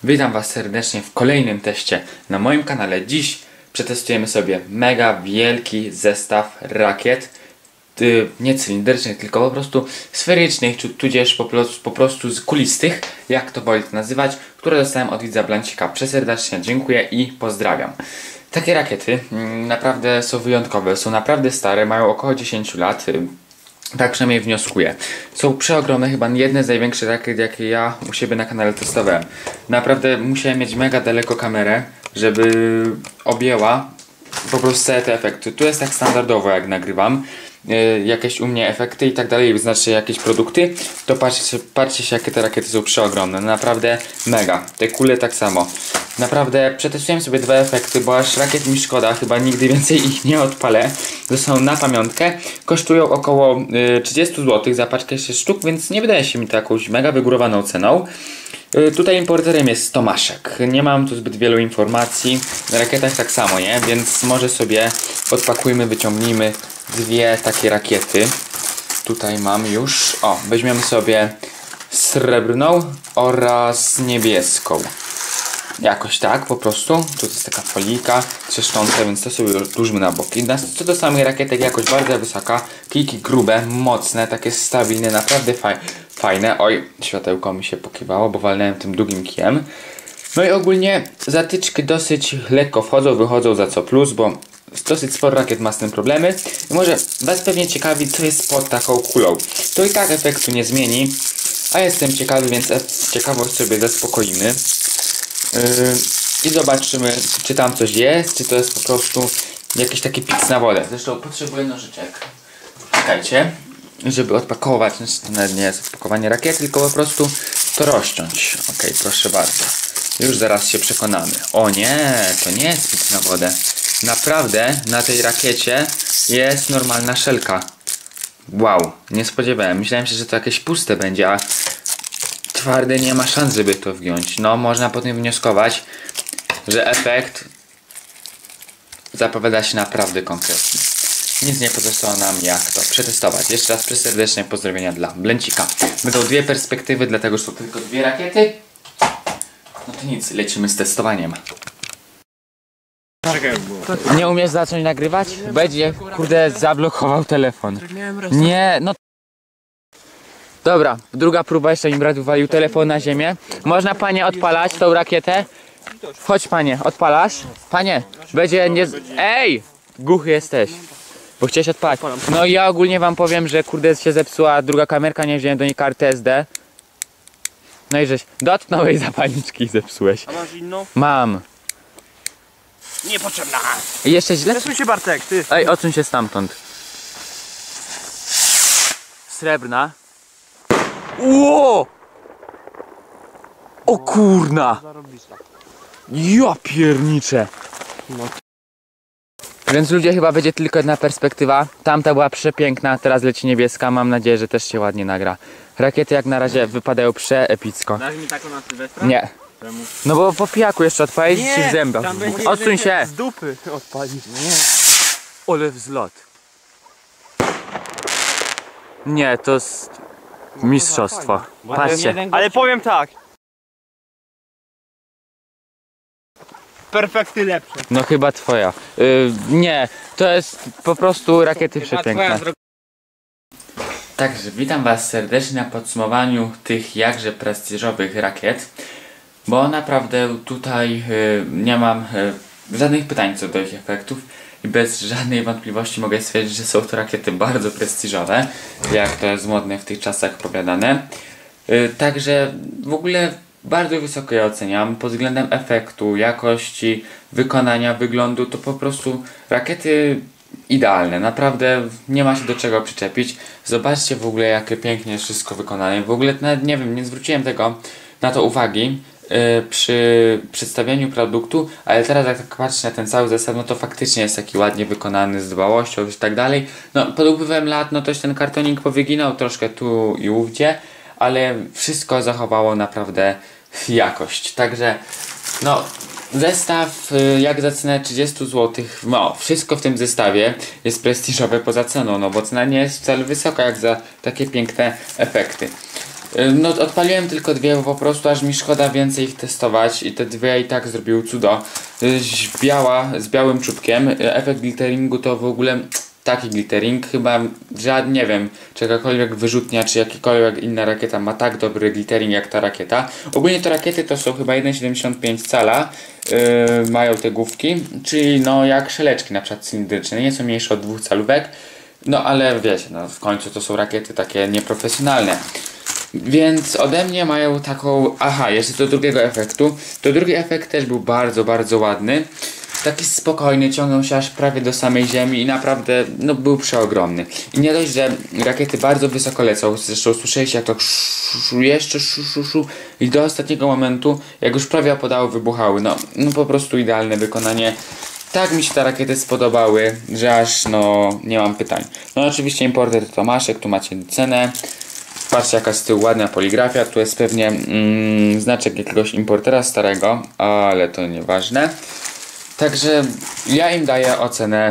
Witam Was serdecznie w kolejnym teście na moim kanale. Dziś przetestujemy sobie mega wielki zestaw rakiet, nie cylindrycznych, tylko po prostu sferycznych, tudzież po prostu kulistych, jak to wolicie nazywać, które dostałem od widza Blancika. Przeserdecznie dziękuję i pozdrawiam. Takie rakiety naprawdę są wyjątkowe, są naprawdę stare, mają około 10 lat. Tak przynajmniej wnioskuję. Są przeogromne, chyba jedne z największych rakiet, jakie ja u siebie na kanale testowałem. Naprawdę musiałem mieć mega daleko kamerę, żeby objęła po prostu całe te efekty. Tu jest tak standardowo, jak nagrywam jakieś u mnie efekty i tak dalej, znaczy jakieś produkty, to patrzcie się, jakie te rakiety są przeogromne. Naprawdę mega. Te kule tak samo. Naprawdę przetestujemy sobie dwa efekty, bo aż rakiet mi szkoda, chyba nigdy więcej ich nie odpalę. To są na pamiątkę. Kosztują około 30 zł za paczkę 6 sztuk, więc nie wydaje się mi to jakąś mega wygórowaną ceną. Tutaj importerem jest Tomaszek. Nie mam tu zbyt wielu informacji. Na rakietach tak samo, nie? Więc może sobie odpakujmy, wyciągnijmy dwie takie rakiety. Tutaj mam już. O, weźmiemy sobie srebrną oraz niebieską. Jakoś tak po prostu. Tu jest taka folika trzeszcząca, więc to sobie odłóżmy na boki. Co do samych rakietek, jakoś bardzo wysoka. Kijki grube, mocne, takie stabilne, naprawdę fajne. Oj, światełko mi się pokiwało, bo walnąłem tym długim kijem. No i ogólnie zatyczki dosyć lekko wchodzą, wychodzą, za co plus, bo dosyć sporo rakiet ma z tym problemy. I może Was pewnie ciekawi, co jest pod taką kulą. To i tak efektu nie zmieni, a jestem ciekawy, więc ciekawość sobie zaspokoimy. I zobaczymy, czy tam coś jest, czy to jest po prostu jakiś taki pic na wodę. Zresztą potrzebuję nożyczek. Czekajcie, żeby odpakować. To nawet nie jest odpakowanie rakiety, tylko po prostu to rozciąć. Ok, proszę bardzo. Już zaraz się przekonamy. O nie, to nie jest pic na wodę. Naprawdę na tej rakiecie jest normalna szelka. Wow, nie spodziewałem. Myślałem się, że to jakieś puste będzie, a twarde nie ma szans, żeby to wgiąć. No, można po tym wnioskować, że efekt zapowiada się naprawdę konkretnie. Nic nie pozostało nam jak to przetestować. Jeszcze raz przeserdeczne pozdrowienia dla Blencika. Będą dwie perspektywy, dlatego że są tylko dwie rakiety. No to nic, lecimy z testowaniem. Nie umiesz zacząć nagrywać? Będzie, kurde, zablokował telefon. Nie, no. Dobra, druga próba, jeszcze mi brat wywalił telefon na ziemię. Można, panie, odpalać tą rakietę? Chodź, panie, odpalasz? Panie, będzie nie... Ej! Głuchy jesteś. Bo chciałeś odpalać. No i ja ogólnie wam powiem, że kurde się zepsuła druga kamerka, nie wziąłem do niej karty SD. No i żeś dotknąłeś zapalniczki i zepsułeś. A masz inną? Mam. Niepotrzebna. I jeszcze źle? Przesuń się, Bartek, ty. Ej, odsuń się stamtąd. Srebrna. Ło! O kurna! Ja pierniczę! Więc ludzie, chyba będzie tylko jedna perspektywa. Tamta była przepiękna, teraz leci niebieska. Mam nadzieję, że też się ładnie nagra. Rakiety jak na razie wypadają przeepicko. Dasz mi taką na Sylwestra? Nie. Czemu? No bo po pijaku jeszcze odpalić ci w zębach. Odsuń się! Z dupy odpalić. Nie. Ole wzlot. Nie, to jest mistrzostwo. Patrzcie. Ale powiem tak. Perfekty lepsze. No chyba twoja. Nie, to jest po prostu rakiety przepiękne. Także witam Was serdecznie na podsumowaniu tych jakże prestiżowych rakiet. Bo naprawdę tutaj nie mam żadnych pytań co do ich efektów. I bez żadnej wątpliwości mogę stwierdzić, że są to rakiety bardzo prestiżowe. Jak to jest modne w tych czasach opowiadane. Także w ogóle bardzo wysoko je oceniam. Pod względem efektu, jakości, wykonania, wyglądu to po prostu rakiety idealne. Naprawdę nie ma się do czego przyczepić. Zobaczcie w ogóle, jakie pięknie jest wszystko wykonane. W ogóle nawet nie wiem, nie zwróciłem na to uwagi przy przedstawianiu produktu, ale teraz jak tak patrzę na ten cały zestaw, no to faktycznie jest taki ładnie wykonany, z dbałością i tak dalej. No pod upływem lat, no toś ten kartonik powyginał troszkę tu i ówdzie, ale wszystko zachowało naprawdę jakość. Także no zestaw jak za cenę 30 zł, no wszystko w tym zestawie jest prestiżowe poza ceną, no bo cena nie jest wcale wysoka jak za takie piękne efekty. No odpaliłem tylko dwie, bo po prostu aż mi szkoda więcej ich testować i te dwie i tak zrobiły cudo. Biała, z białym czubkiem, efekt glitteringu to w ogóle taki glittering, chyba nie wiem, czy jakakolwiek wyrzutnia, czy jakakolwiek inna rakieta ma tak dobry glittering jak ta rakieta. Ogólnie te rakiety to są chyba 1,75 cala, mają te główki, czyli no jak szeleczki na przykład cylindryczne, nie są mniejsze od 2 calówek, no ale wiecie, no w końcu to są rakiety takie nieprofesjonalne. Więc ode mnie mają taką... Aha, jeszcze do drugiego efektu. To drugi efekt też był bardzo, bardzo ładny. Taki spokojny, ciągnął się aż prawie do samej ziemi i naprawdę, no był przeogromny. I nie dość, że rakiety bardzo wysoko lecą, zresztą słyszeliście jak to jeszcze i do ostatniego momentu, jak już prawie opadało, wybuchały. No po prostu idealne wykonanie. Tak mi się te rakiety spodobały, że aż no nie mam pytań. No oczywiście importer Tomaszek, tu macie cenę. Patrzcie jaka z tyłu ładna poligrafia, tu jest pewnie znaczek jakiegoś importera starego, ale to nieważne. Także ja im daję ocenę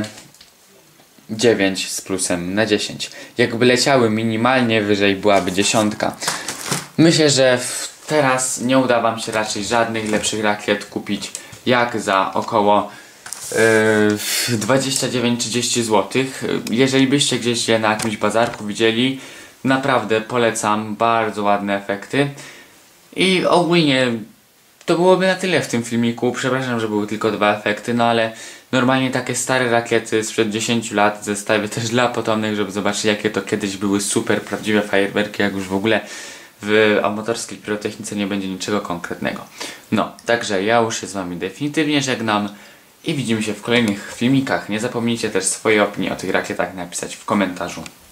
9 z plusem na 10. Jakby leciały minimalnie wyżej, byłaby 10. Myślę, że teraz nie uda wam się raczej żadnych lepszych rakiet kupić jak za około 29-30 zł. Jeżeli byście gdzieś je na jakimś bazarku widzieli, naprawdę polecam, bardzo ładne efekty. I ogólnie to byłoby na tyle w tym filmiku. Przepraszam, że były tylko 2 efekty, no ale normalnie takie stare rakiety sprzed 10 lat zestawię też dla potomnych, żeby zobaczyć jakie to kiedyś były super prawdziwe fajerwerki, jak już w ogóle w amatorskiej pirotechnice nie będzie niczego konkretnego. No, także ja już się z wami definitywnie żegnam i widzimy się w kolejnych filmikach. Nie zapomnijcie też swoje opinie o tych rakietach napisać w komentarzu.